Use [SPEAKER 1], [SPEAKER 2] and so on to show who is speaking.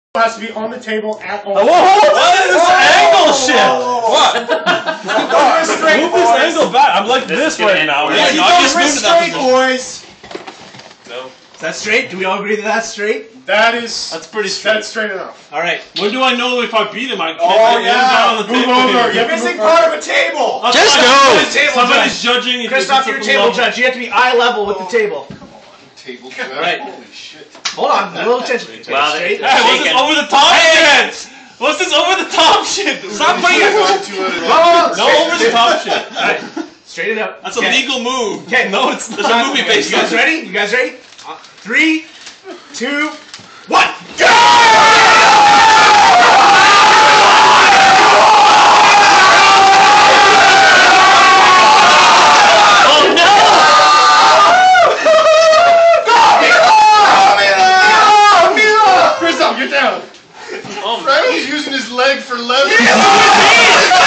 [SPEAKER 1] has to be on the table at all.
[SPEAKER 2] Whoa, what is this angle shit?
[SPEAKER 1] What?
[SPEAKER 2] Move this angle back. I'm like this right now.
[SPEAKER 1] Yeah, you don't wrist straight, boys.
[SPEAKER 3] No.
[SPEAKER 4] Is that straight? Do we all agree that that's straight?
[SPEAKER 1] That's
[SPEAKER 2] pretty straight.
[SPEAKER 1] That's straight enough.
[SPEAKER 4] All right.
[SPEAKER 5] When do I know if I beat him? I can't
[SPEAKER 1] down on the
[SPEAKER 5] move
[SPEAKER 1] table.
[SPEAKER 5] over.
[SPEAKER 1] You're missing part of a table.
[SPEAKER 2] Just go.
[SPEAKER 5] Somebody's judging.
[SPEAKER 4] Christoph, you're table judge. You have to be eye level with the table.
[SPEAKER 3] Table
[SPEAKER 4] judge. All right. Holy shit. Hold on. A little attention.
[SPEAKER 3] Wow,
[SPEAKER 4] straight.
[SPEAKER 5] Hey, what's this over the top shit? What's this over the top shit? Stop putting it. No over the top shit.
[SPEAKER 4] All right. Straighten it out.
[SPEAKER 5] That's a legal move.
[SPEAKER 4] Okay.
[SPEAKER 5] No, it's not. There's a movie based on it.
[SPEAKER 4] You guys ready? You guys ready? 3, 2, 1. Go!
[SPEAKER 1] You're down.
[SPEAKER 3] Frano's using his leg for leverage.